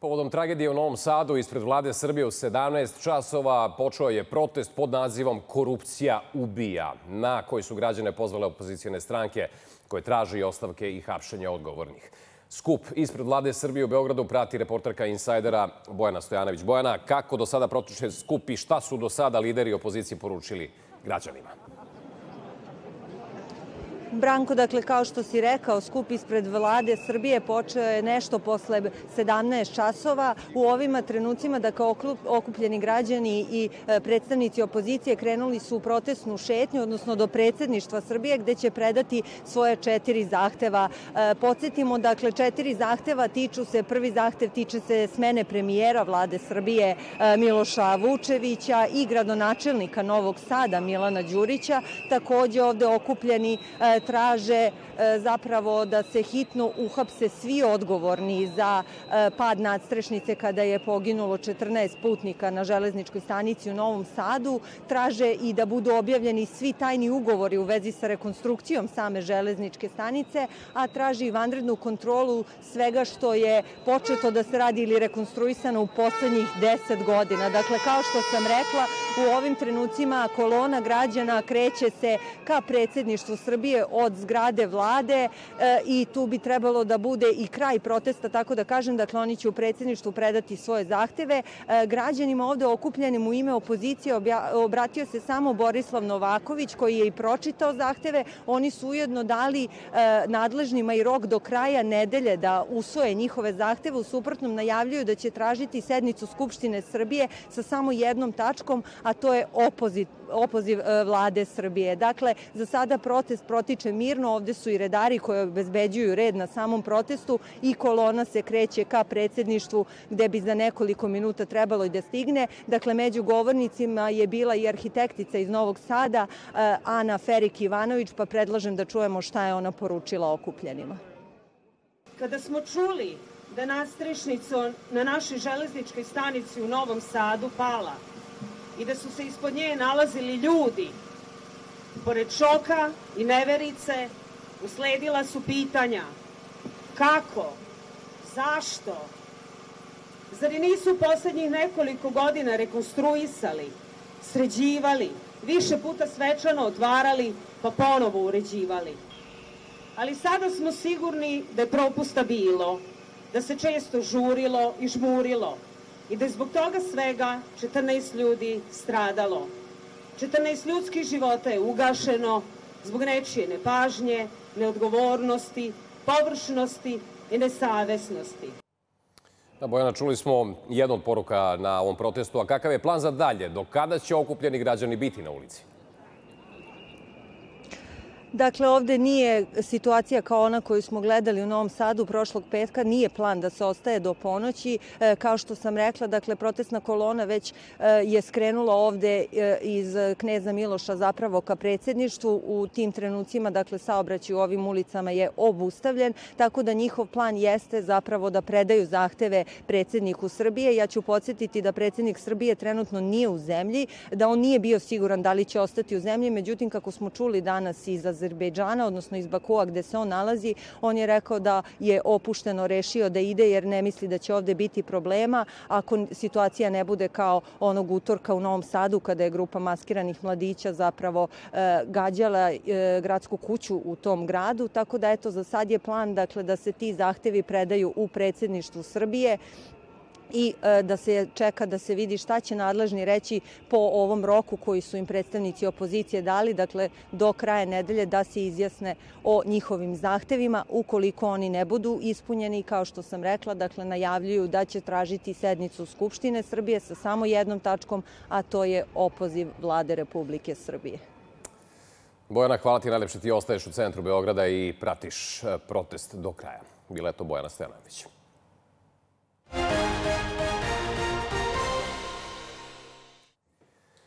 Povodom tragedije u Novom Sadu ispred vlade Srbije u 17 časova počeo je protest pod nazivom Korupcija ubija, na koji su građane pozvale opozicijone stranke koje traže ostavke i hapšenje odgovornih. Skup ispred vlade Srbije u Beogradu prati reporterka Insajdera Bojana Stojanović. Bojana, kako do sada protiče skup i šta su do sada lideri opozicije poručili građanima? Branko, dakle, kao što si rekao, skup ispred vlade Srbije počeo je nešto posle 17 časova. U ovima trenucima, dakle, okupljeni građani i predstavnici opozicije krenuli su u protestnu šetnju, odnosno do predsjedništva Srbije, gde će predati svoje 4 zahteva. Podsjetimo, dakle, 4 zahteva tiču se, prvi zahtev tiče se smene premijera vlade Srbije Miloša Vučevića i gradonačelnika Novog Sada Milana Đurića. Takođe, ovde okupljeni traže zapravo da se hitno uhapse svi odgovorni za pad nadstrešnice kada je poginulo 14 putnika na železničkoj stanici u Novom Sadu. Traže i da budu objavljeni svi tajni ugovori u vezi sa rekonstrukcijom same železničke stanice, a traži i vanrednu kontrolu svega što je početo da se radi ili rekonstruisano u poslednjih 10 godina. Dakle, kao što sam rekla, u ovim trenucima kolona građana kreće se ka predsjedništvu Srbije od zgrade vlade i tu bi trebalo da bude i kraj protesta, tako da kažem. Dakle, oni će u predsjedništvu predati svoje zahteve. Građanima ovde okupljenim u ime opozicije obratio se samo Borislav Novaković, koji je i pročitao zahteve. Oni su ujedno dali nadležnima i rok do kraja nedelje da usvoje njihove zahteve. U suprotnom najavljuju da će tražiti sednicu Skupštine Srbije sa samo jednom tačkom, a to je opoziv vlade Srbije. Dakle, za sada protest protiče mirno. Ovde su i redari koji obezbeđuju red na samom protestu i kolona se kreće ka predsjedništvu gde bi za nekoliko minuta trebalo i da stigne. Dakle, među govornicima je bila i arhitektica iz Novog Sada, Ana Ferik-Ivanović, pa predlažem da čujemo šta je ona poručila okupljenima. Kada smo čuli da nadstrešnica na našoj železničkoj stanici u Novom Sadu pala i da su se ispod nje nalazili ljudi, pored šoka i neverice usledila su pitanja kako, zašto, zar nisu poslednjih nekoliko godina rekonstruisali, sređivali, više puta svečano otvarali pa ponovo uređivali. Ali sada smo sigurni da je propusta bilo, da se često žurilo i žmurilo i da je zbog toga svega 14 ljudi stradalo. 14 ljudskih života je ugašeno zbog nečije nepažnje, neodgovornosti, površnosti i nesavesnosti. Bojana, čuli smo jednu od poruka na ovom protestu, a kakav je plan za dalje? Do kada će okupljeni građani biti na ulici? Dakle, ovde nije situacija kao ona koju smo gledali u Novom Sadu prošlog petka, nije plan da se ostaje do ponoći. Kao što sam rekla, dakle, protestna kolona već je skrenula ovde iz Kneza Miloša zapravo ka predsjedništvu. U tim trenucima, dakle, saobraćaj u ovim ulicama je obustavljen, tako da njihov plan jeste zapravo da predaju zahteve predsjedniku Srbije. Ja ću podsjetiti da predsjednik Srbije trenutno nije u zemlji, da on nije bio siguran da li će ostati u zemlji, međutim, kako smo čuli danas iz Azerbejdžana, odnosno iz Bakua gde se on nalazi, on je rekao da je opušteno rešio da ide jer ne misli da će ovde biti problema ako situacija ne bude kao onog utorka u Novom Sadu kada je grupa maskiranih mladića zapravo gađala gradsku kuću u tom gradu. Tako da, eto, za sad je plan, dakle, da se ti zahtevi predaju u predsjedništvu Srbije i da se čeka da se vidi šta će nadležni reći po ovom roku koji su im predstavnici opozicije dali, dakle do kraja nedelje, da se izjasne o njihovim zahtevima. Ukoliko oni ne budu ispunjeni, kao što sam rekla, dakle najavljuju da će tražiti sednicu Skupštine Srbije sa samo jednom tačkom, a to je opoziv vlade Republike Srbije. Bojana, hvala ti najlepše. Ti ostaješ u centru Beograda i pratiš protest do kraja. Bila je to Bojana Stojanović.